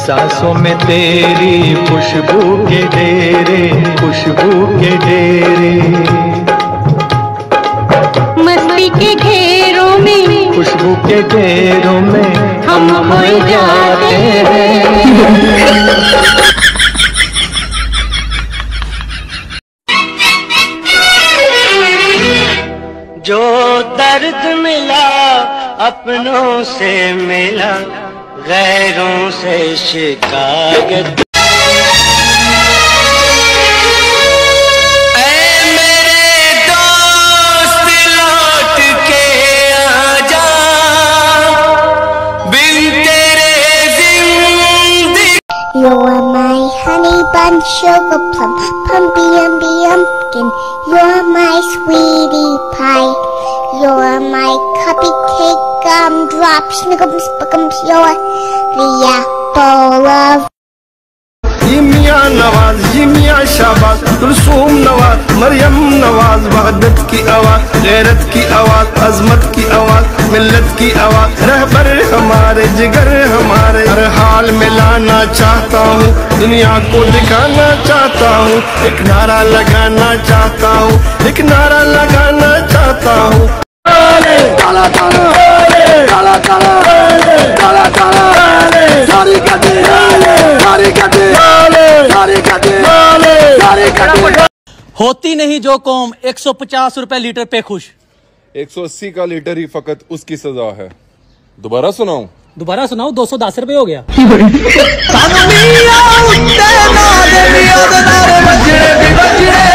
सांसों में तेरी खुशबू के डेरे, खुशबू के डेरे। मस्ती के घेरों में, खुशबू के घेरों में हम खो जाते हैं। जो दर्द मिला अपनों से मिला, गैरों से शिकायत। ऐ मेरे दोस्त लौट के आजा, बिन तेरे जिंदगी। You are my honey bun, sugar plum, pumpy umby umpkin. You are my sweetie pie. You are my cupcake, gumdrop, snickums, spickums. You are the apple of. ये मियाँ नवाज, ये मियाँ शाहबाज, कुलसूम नवाज, मरियम नवाज, वहदत की आवाज, गैरत की आवाज, अजमत की आवाज, मिल्लत की आवाज, रहबर हमारे, जिगर हमारे, हर हाल में लाना चाहता हूँ, दुनिया को दिखाना चाहता हूँ, एक नारा लगाना चाहता हूँ, एक नारा लगाना चाहता हूँ। काला काला काला काला काला काला सारे कटे सारे कटे सारे कटे सारे कटे। होती नहीं जो कौम 150 रुपए लीटर पे खुश, 180 का लीटर ही फकत उसकी सजा है। दोबारा सुनाऊं? दोबारा सुनाओ, 210 रुपए हो गया। बजड़े